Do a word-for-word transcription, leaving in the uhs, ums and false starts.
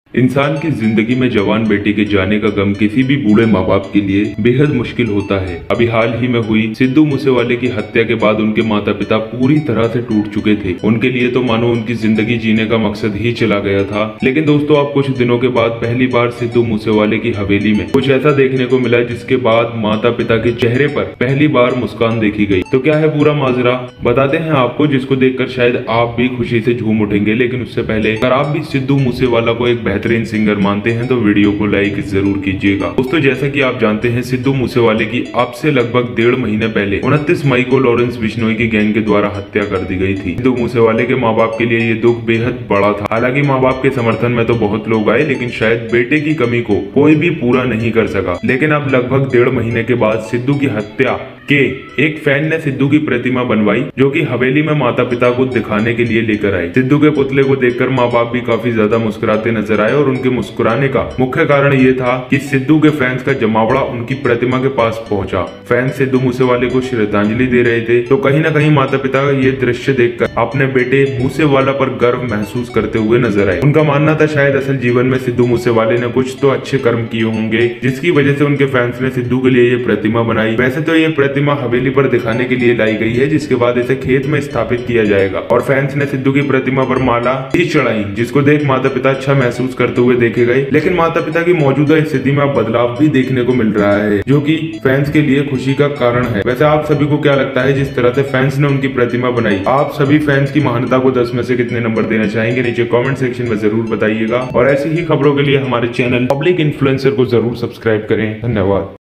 इंसान की जिंदगी में जवान बेटी के जाने का गम किसी भी बूढ़े माँ बाप के लिए बेहद मुश्किल होता है। अभी हाल ही में हुई सिद्धू मूसेवाले की हत्या के बाद उनके माता पिता पूरी तरह से टूट चुके थे। उनके लिए तो मानो उनकी जिंदगी जीने का मकसद ही चला गया था। लेकिन दोस्तों, अब कुछ दिनों के बाद पहली बार सिद्धू मूसेवाले की हवेली में कुछ ऐसा देखने को मिला जिसके बाद माता पिता के चेहरे पर पहली बार मुस्कान देखी गई। तो क्या है पूरा माजरा, बताते हैं आपको, जिसको देखकर शायद आप भी खुशी से झूम उठेंगे। लेकिन उससे पहले अगर आप भी सिद्धू मूसेवाला को एक बेहतरीन सिंगर मानते हैं तो वीडियो को लाइक जरूर कीजिएगा। दोस्तों, जैसा कि आप जानते हैं, सिद्धू मूसेवाले की अब से लगभग डेढ़ महीने पहले उनतीस मई को लॉरेंस बिश्नोई की गैंग के द्वारा हत्या कर दी गई थी। सिद्धू मूसेवाले के माँ बाप के लिए ये दुख बेहद बड़ा था। हालांकि माँ बाप के समर्थन में तो बहुत लोग आए, लेकिन शायद बेटे की कमी को कोई भी पूरा नहीं कर सका। लेकिन अब लगभग डेढ़ महीने के बाद सिद्धू की हत्या के एक फैन ने सिद्धू की प्रतिमा बनवाई, जो कि हवेली में माता पिता को दिखाने के लिए लेकर आए। सिद्धू के पुतले को देखकर माँ बाप भी काफी ज्यादा मुस्कुराते नजर आए और उनके मुस्कुराने का मुख्य कारण ये था कि सिद्धू के फैंस का जमावड़ा उनकी प्रतिमा के पास पहुंचा। फैंस सिद्धू मूसेवाले को श्रद्धांजलि दे रहे थे, तो कहीं न कहीं माता पिता ये दृश्य देखकर अपने बेटे मूसेवाला पर गर्व महसूस करते हुए नजर आए। उनका मानना था शायद असल जीवन में सिद्धू मूसेवाले ने कुछ तो अच्छे कर्म किए होंगे, जिसकी वजह से उनके फैंस ने सिद्धू के लिए ये प्रतिमा बनाई। वैसे तो ये प्रतिमा हवेली पर दिखाने के लिए लाई गई है, जिसके बाद इसे खेत में स्थापित किया जाएगा। और फैंस ने सिद्धू की प्रतिमा पर माला ही चढ़ाई, जिसको देख माता पिता अच्छा महसूस करते हुए देखे गए। लेकिन माता पिता की मौजूदा स्थिति में अब बदलाव भी देखने को मिल रहा है, जो कि फैंस के लिए खुशी का कारण है। वैसे आप सभी को क्या लगता है, जिस तरह से फैंस ने उनकी प्रतिमा बनाई, आप सभी फैंस की महानता को दस में से कितने नंबर देना चाहेंगे? नीचे कमेंट सेक्शन में जरूर बताइएगा। और ऐसी ही खबरों के लिए हमारे चैनल पब्लिक इन्फ्लुएंसर को जरूर सब्सक्राइब करें। धन्यवाद।